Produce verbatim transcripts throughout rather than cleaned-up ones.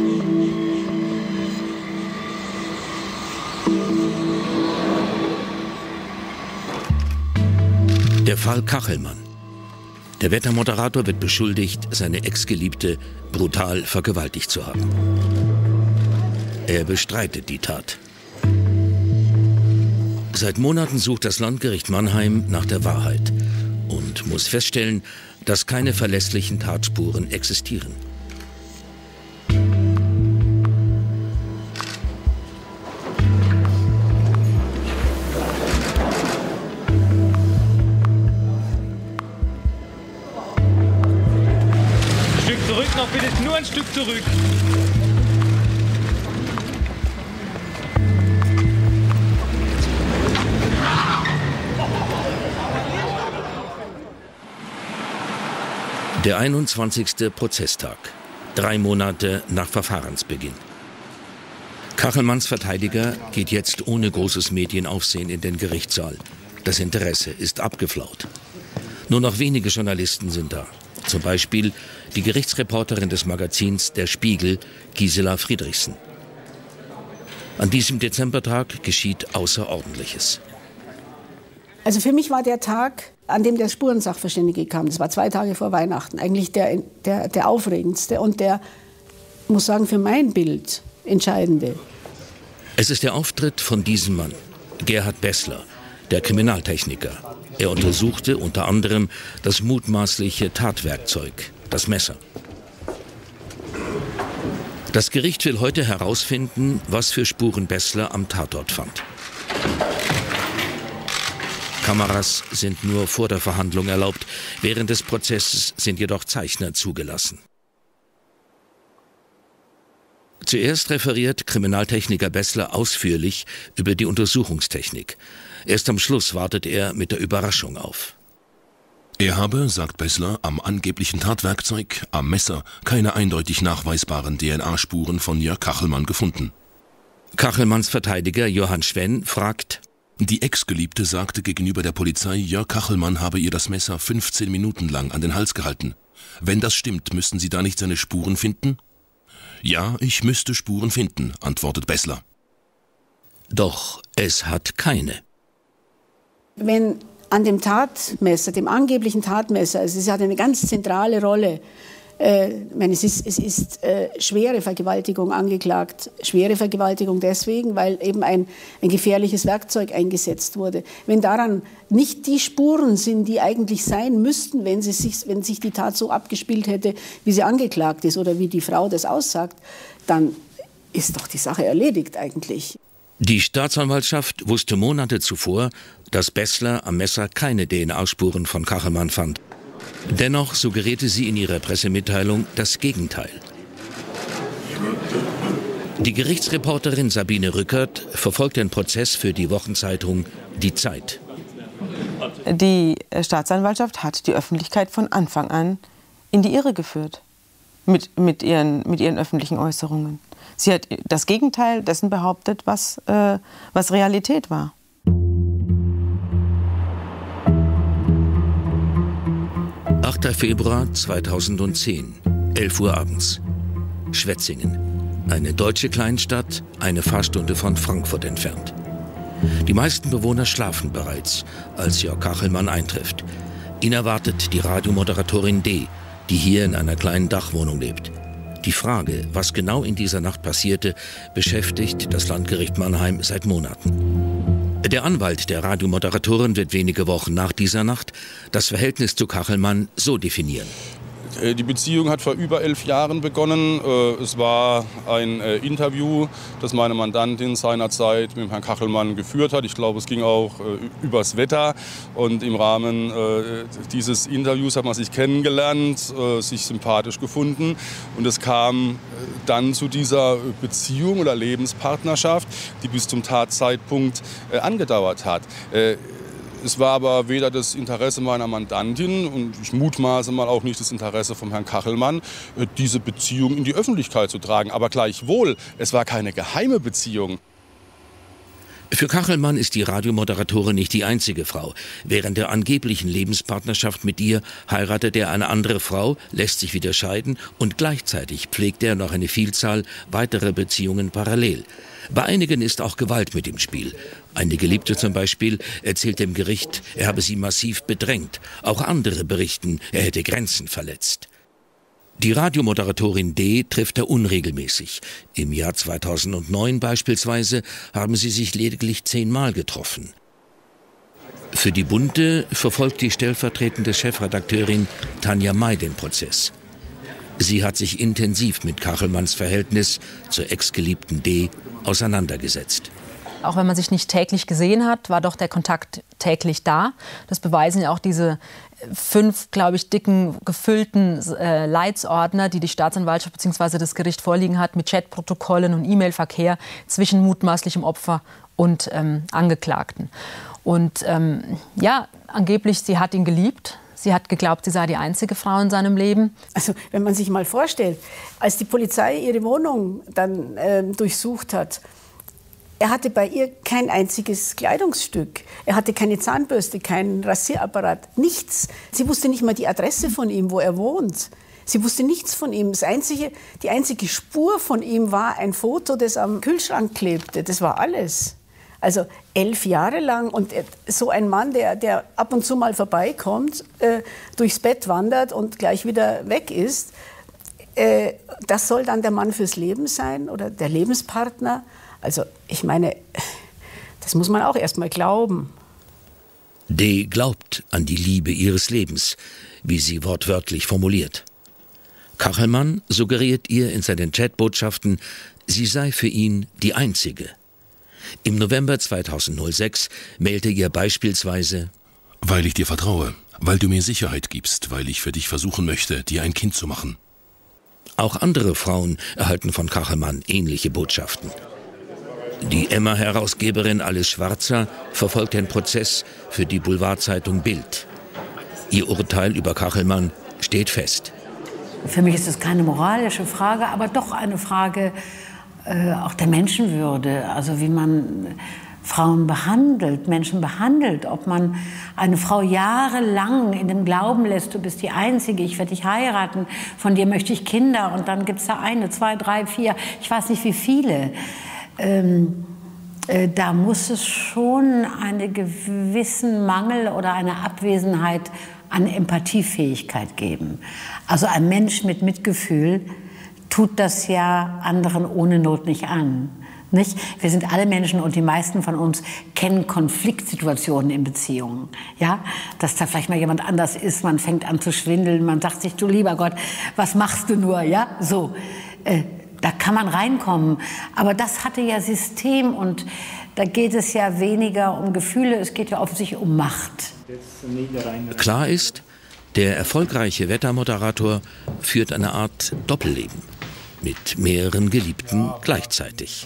Der Fall Kachelmann. Der Wettermoderator wird beschuldigt, seine Ex-Geliebte brutal vergewaltigt zu haben. Er bestreitet die Tat. Seit Monaten sucht das Landgericht Mannheim nach der Wahrheit und muss feststellen, dass keine verlässlichen Tatspuren existieren. Noch bitte nur ein Stück zurück. Der einundzwanzigste Prozesstag. Drei Monate nach Verfahrensbeginn. Kachelmanns Verteidiger geht jetzt ohne großes Medienaufsehen in den Gerichtssaal. Das Interesse ist abgeflaut. Nur noch wenige Journalisten sind da. Zum Beispiel die Gerichtsreporterin des Magazins Der Spiegel, Gisela Friedrichsen. An diesem Dezembertag geschieht Außerordentliches. Also für mich war der Tag, an dem der Spurensachverständige kam, das war zwei Tage vor Weihnachten, eigentlich der, der, der aufregendste und der, muss sagen, für mein Bild entscheidende. Es ist der Auftritt von diesem Mann, Gerhard Bessler, der Kriminaltechniker. Er untersuchte unter anderem das mutmaßliche Tatwerkzeug, das Messer. Das Gericht will heute herausfinden, was für Spuren Bessler am Tatort fand. Kameras sind nur vor der Verhandlung erlaubt, während des Prozesses sind jedoch Zeichner zugelassen. Zuerst referiert Kriminaltechniker Bessler ausführlich über die Untersuchungstechnik. Erst am Schluss wartet er mit der Überraschung auf. Er habe, sagt Bessler, am angeblichen Tatwerkzeug, am Messer, keine eindeutig nachweisbaren D N A-Spuren von Jörg Kachelmann gefunden. Kachelmanns Verteidiger Johann Schwenn fragt: Die Ex-Geliebte sagte gegenüber der Polizei, Jörg Kachelmann habe ihr das Messer fünfzehn Minuten lang an den Hals gehalten. Wenn das stimmt, müssten Sie da nicht seine Spuren finden? Ja, ich müsste Spuren finden, antwortet Bessler. Doch es hat keine. Wenn an dem Tatmesser, dem angeblichen Tatmesser, also es hat eine ganz zentrale Rolle, äh, ich meine, es ist, es ist äh, schwere Vergewaltigung angeklagt. Schwere Vergewaltigung deswegen, weil eben ein, ein gefährliches Werkzeug eingesetzt wurde. Wenn daran nicht die Spuren sind, die eigentlich sein müssten, wenn, sie sich, wenn sich die Tat so abgespielt hätte, wie sie angeklagt ist oder wie die Frau das aussagt, dann ist doch die Sache erledigt eigentlich. Die Staatsanwaltschaft wusste Monate zuvor, dass Bessler am Messer keine D N A-Spuren von Kachelmann fand. Dennoch suggerierte sie in ihrer Pressemitteilung das Gegenteil. Die Gerichtsreporterin Sabine Rückert verfolgt den Prozess für die Wochenzeitung Die Zeit. Die Staatsanwaltschaft hat die Öffentlichkeit von Anfang an in die Irre geführt mit, mit, ihren, mit ihren öffentlichen Äußerungen. Sie hat das Gegenteil dessen behauptet, was, äh, was Realität war. achter Februar zweitausendzehn, elf Uhr abends. Schwetzingen, eine deutsche Kleinstadt, eine Fahrstunde von Frankfurt entfernt. Die meisten Bewohner schlafen bereits, als Jörg Kachelmann eintrifft. Ihn erwartet die Radiomoderatorin D., die hier in einer kleinen Dachwohnung lebt. Die Frage, was genau in dieser Nacht passierte, beschäftigt das Landgericht Mannheim seit Monaten. Der Anwalt der Radiomoderatorin wird wenige Wochen nach dieser Nacht das Verhältnis zu Kachelmann so definieren. Die Beziehung hat vor über elf Jahren begonnen. Es war ein Interview, das meine Mandantin seinerzeit mit Herrn Kachelmann geführt hat. Ich glaube, es ging auch übers Wetter. Und im Rahmen dieses Interviews hat man sich kennengelernt, sich sympathisch gefunden. Und es kam dann zu dieser Beziehung oder Lebenspartnerschaft, die bis zum Tatzeitpunkt angedauert hat. Es war aber weder das Interesse meiner Mandantin und ich mutmaße mal auch nicht das Interesse von Herrn Kachelmann, diese Beziehung in die Öffentlichkeit zu tragen. Aber gleichwohl, es war keine geheime Beziehung. Für Kachelmann ist die Radiomoderatorin nicht die einzige Frau. Während der angeblichen Lebenspartnerschaft mit ihr heiratet er eine andere Frau, lässt sich wieder scheiden und gleichzeitig pflegt er noch eine Vielzahl weiterer Beziehungen parallel. Bei einigen ist auch Gewalt mit im Spiel. Eine Geliebte zum Beispiel erzählt dem Gericht, er habe sie massiv bedrängt. Auch andere berichten, er hätte Grenzen verletzt. Die Radiomoderatorin D. trifft er unregelmäßig. Im Jahr zweitausendneun beispielsweise haben sie sich lediglich zehnmal getroffen. Für die Bunte verfolgt die stellvertretende Chefredakteurin Tanja May den Prozess. Sie hat sich intensiv mit Kachelmanns Verhältnis zur Ex-Geliebten D. auseinandergesetzt. Auch wenn man sich nicht täglich gesehen hat, war doch der Kontakt täglich da. Das beweisen ja auch diese fünf, glaube ich, dicken, gefüllten äh, Leitsordner, die die Staatsanwaltschaft bzw. das Gericht vorliegen hat, mit Chatprotokollen und E-Mail-Verkehr zwischen mutmaßlichem Opfer und ähm, Angeklagten. Und ähm, ja, angeblich, sie hat ihn geliebt. Sie hat geglaubt, sie sei die einzige Frau in seinem Leben. Also wenn man sich mal vorstellt, als die Polizei ihre Wohnung dann äh, durchsucht hat, er hatte bei ihr kein einziges Kleidungsstück. Er hatte keine Zahnbürste, keinen Rasierapparat, nichts. Sie wusste nicht mal die Adresse von ihm, wo er wohnt. Sie wusste nichts von ihm. Das einzige, die einzige Spur von ihm war ein Foto, das am Kühlschrank klebte. Das war alles. Also elf Jahre lang. Und so ein Mann, der, der ab und zu mal vorbeikommt, äh, durchs Bett wandert und gleich wieder weg ist, äh, das soll dann der Mann fürs Leben sein oder der Lebenspartner. Also ich meine, das muss man auch erst mal glauben. D. glaubt an die Liebe ihres Lebens, wie sie wortwörtlich formuliert. Kachelmann suggeriert ihr in seinen Chatbotschaften, sie sei für ihn die Einzige. Im November zweitausendsechs mailte ihr beispielsweise: Weil ich dir vertraue, weil du mir Sicherheit gibst, weil ich für dich versuchen möchte, dir ein Kind zu machen. Auch andere Frauen erhalten von Kachelmann ähnliche Botschaften. Die Emma-Herausgeberin Alice Schwarzer verfolgt den Prozess für die Boulevardzeitung Bild. Ihr Urteil über Kachelmann steht fest. Für mich ist es keine moralische Frage, aber doch eine Frage äh, auch der Menschenwürde. Also wie man Frauen behandelt, Menschen behandelt. Ob man eine Frau jahrelang in dem Glauben lässt, du bist die Einzige, ich werde dich heiraten, von dir möchte ich Kinder. Und dann gibt es da eine, zwei, drei, vier, ich weiß nicht wie viele. Ähm, äh, da muss es schon einen gewissen Mangel oder eine Abwesenheit an Empathiefähigkeit geben. Also ein Mensch mit Mitgefühl tut das ja anderen ohne Not nicht an. Nicht? Wir sind alle Menschen und die meisten von uns kennen Konfliktsituationen in Beziehungen. Ja? Dass da vielleicht mal jemand anders ist, man fängt an zu schwindeln, man sagt sich, du lieber Gott, was machst du nur? Ja? So. Äh, Da kann man reinkommen. Aber das hatte ja System und da geht es ja weniger um Gefühle, es geht ja offensichtlich um Macht. Klar ist, der erfolgreiche Wettermoderator führt eine Art Doppelleben mit mehreren Geliebten gleichzeitig.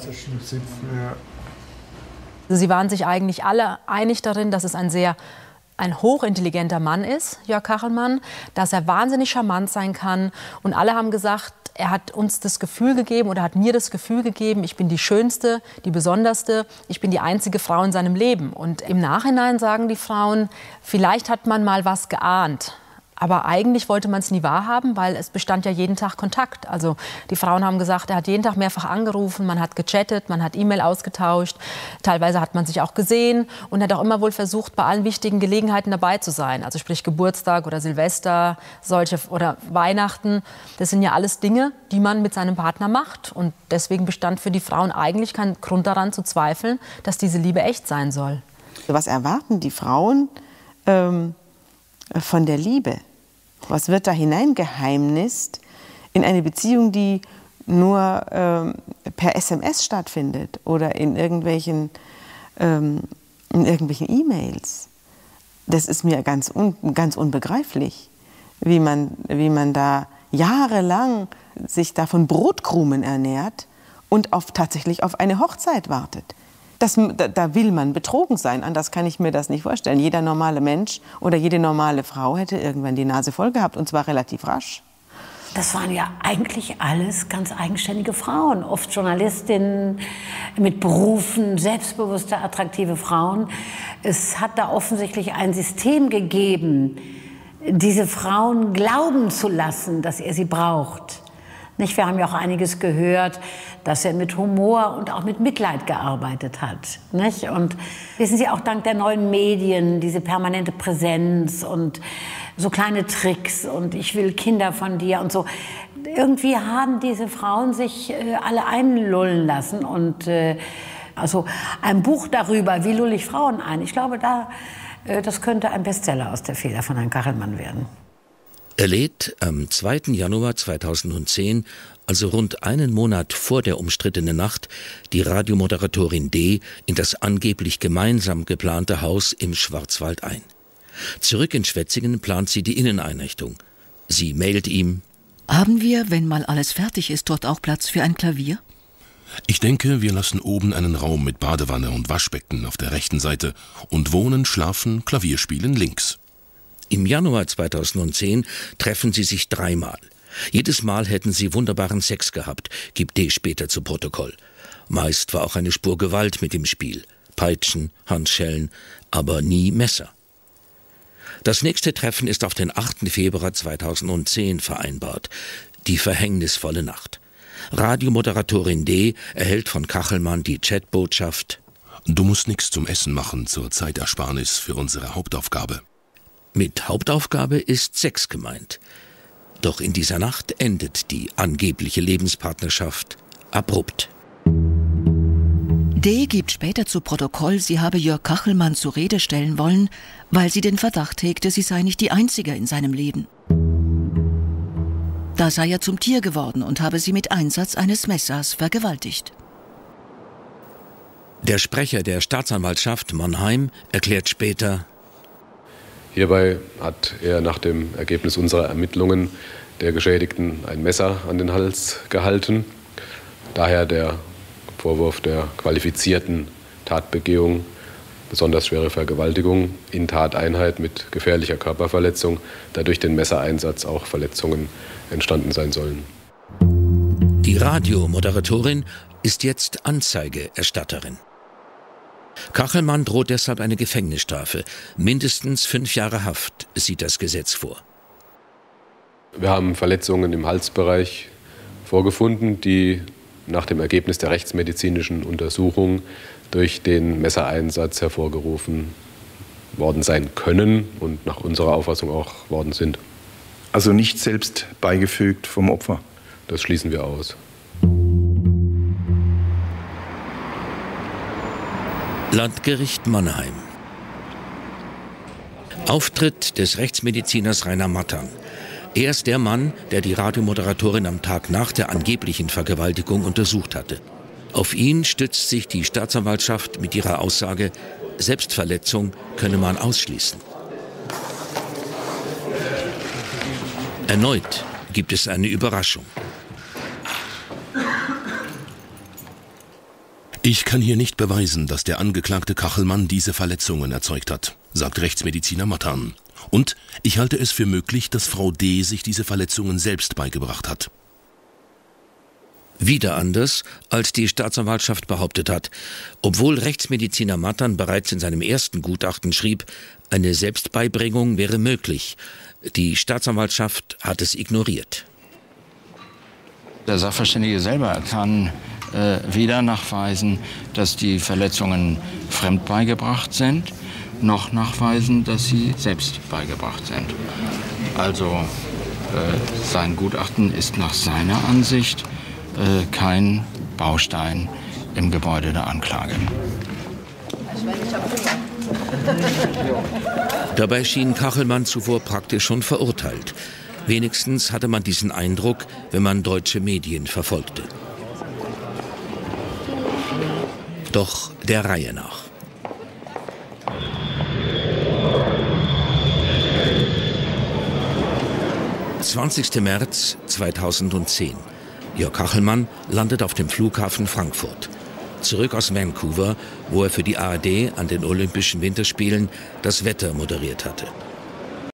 Sie waren sich eigentlich alle einig darin, dass es ein sehr ein hochintelligenter Mann ist, Jörg Kachelmann, dass er wahnsinnig charmant sein kann. Und alle haben gesagt, er hat uns das Gefühl gegeben oder hat mir das Gefühl gegeben, ich bin die Schönste, die Besonderste, ich bin die einzige Frau in seinem Leben. Und im Nachhinein sagen die Frauen, vielleicht hat man mal was geahnt. Aber eigentlich wollte man es nie wahrhaben, weil es bestand ja jeden Tag Kontakt. Also die Frauen haben gesagt, er hat jeden Tag mehrfach angerufen, man hat gechattet, man hat E-Mail ausgetauscht. Teilweise hat man sich auch gesehen und hat auch immer wohl versucht, bei allen wichtigen Gelegenheiten dabei zu sein. Also sprich Geburtstag oder Silvester, solche oder Weihnachten. Das sind ja alles Dinge, die man mit seinem Partner macht. Und deswegen bestand für die Frauen eigentlich kein Grund daran zu zweifeln, dass diese Liebe echt sein soll. Was erwarten die Frauen ähm, von der Liebe? Was wird da hineingeheimnist in eine Beziehung, die nur ähm, per S M S stattfindet oder in irgendwelchen, ähm, in irgendwelchen E-Mails? Das ist mir ganz, un, ganz unbegreiflich, wie man, wie man da jahrelang sich da von Brotkrumen ernährt und auf, tatsächlich auf eine Hochzeit wartet. Das, da, da will man betrogen sein, anders kann ich mir das nicht vorstellen. Jeder normale Mensch oder jede normale Frau hätte irgendwann die Nase voll gehabt, und zwar relativ rasch. Das waren ja eigentlich alles ganz eigenständige Frauen, oft Journalistinnen mit Berufen, selbstbewusste, attraktive Frauen. Es hat da offensichtlich ein System gegeben, diese Frauen glauben zu lassen, dass er sie braucht. Nicht? Wir haben ja auch einiges gehört, dass er mit Humor und auch mit Mitleid gearbeitet hat. Nicht? Und wissen Sie, auch dank der neuen Medien, diese permanente Präsenz und so kleine Tricks und ich will Kinder von dir und so. Irgendwie haben diese Frauen sich äh, alle einlullen lassen. Und äh, also ein Buch darüber, wie lulle ich Frauen ein, ich glaube, da, äh, das könnte ein Bestseller aus der Feder von Herrn Kachelmann werden. Er lädt am zweiten Januar zweitausendzehn, also rund einen Monat vor der umstrittenen Nacht, die Radiomoderatorin D. in das angeblich gemeinsam geplante Haus im Schwarzwald ein. Zurück in Schwetzingen plant sie die Inneneinrichtung. Sie mailt ihm: Haben wir, wenn mal alles fertig ist, dort auch Platz für ein Klavier? Ich denke, wir lassen oben einen Raum mit Badewanne und Waschbecken auf der rechten Seite und Wohnen, Schlafen, Klavierspielen links. Im Januar zweitausendzehn treffen sie sich dreimal. Jedes Mal hätten sie wunderbaren Sex gehabt, gibt D. später zu Protokoll. Meist war auch eine Spur Gewalt mit im Spiel. Peitschen, Handschellen, aber nie Messer. Das nächste Treffen ist auf den achten Februar zweitausendzehn vereinbart. Die verhängnisvolle Nacht. Radiomoderatorin D. erhält von Kachelmann die Chatbotschaft: Du musst nichts zum Essen machen zur Zeitersparnis für unsere Hauptaufgabe. Mit Hauptaufgabe ist Sex gemeint. Doch in dieser Nacht endet die angebliche Lebenspartnerschaft abrupt. D. gibt später zu Protokoll, sie habe Jörg Kachelmann zur Rede stellen wollen, weil sie den Verdacht hegte, sie sei nicht die Einzige in seinem Leben. Da sei er zum Tier geworden und habe sie mit Einsatz eines Messers vergewaltigt. Der Sprecher der Staatsanwaltschaft Mannheim erklärt später: Hierbei hat er nach dem Ergebnis unserer Ermittlungen der Geschädigten ein Messer an den Hals gehalten. Daher der Vorwurf der qualifizierten Tatbegehung, besonders schwere Vergewaltigung in Tateinheit mit gefährlicher Körperverletzung, da durch den Messereinsatz auch Verletzungen entstanden sein sollen. Die Radiomoderatorin ist jetzt Anzeigeerstatterin. Kachelmann droht deshalb eine Gefängnisstrafe. Mindestens fünf Jahre Haft sieht das Gesetz vor. Wir haben Verletzungen im Halsbereich vorgefunden, die nach dem Ergebnis der rechtsmedizinischen Untersuchung durch den Messereinsatz hervorgerufen worden sein können und nach unserer Auffassung auch worden sind. Also nicht selbst beigefügt vom Opfer? Das schließen wir aus. Landgericht Mannheim. Auftritt des Rechtsmediziners Rainer Mattern. Er ist der Mann, der die Radiomoderatorin am Tag nach der angeblichen Vergewaltigung untersucht hatte. Auf ihn stützt sich die Staatsanwaltschaft mit ihrer Aussage, Selbstverletzung könne man ausschließen. Erneut gibt es eine Überraschung. Ich kann hier nicht beweisen, dass der Angeklagte Kachelmann diese Verletzungen erzeugt hat, sagt Rechtsmediziner Mattern. Und ich halte es für möglich, dass Frau D. sich diese Verletzungen selbst beigebracht hat. Wieder anders, als die Staatsanwaltschaft behauptet hat. Obwohl Rechtsmediziner Mattern bereits in seinem ersten Gutachten schrieb, eine Selbstbeibringung wäre möglich. Die Staatsanwaltschaft hat es ignoriert. Der Sachverständige selber kann äh, weder nachweisen, dass die Verletzungen fremd beigebracht sind, noch nachweisen, dass sie selbst beigebracht sind. Also äh, sein Gutachten ist nach seiner Ansicht äh, kein Baustein im Gebäude der Anklage. Dabei schien Kachelmann zuvor praktisch schon verurteilt. Wenigstens hatte man diesen Eindruck, wenn man deutsche Medien verfolgte. Doch der Reihe nach. zwanzigster März zweitausendzehn. Jörg Kachelmann landet auf dem Flughafen Frankfurt. Zurück aus Vancouver, wo er für die A R D an den Olympischen Winterspielen das Wetter moderiert hatte.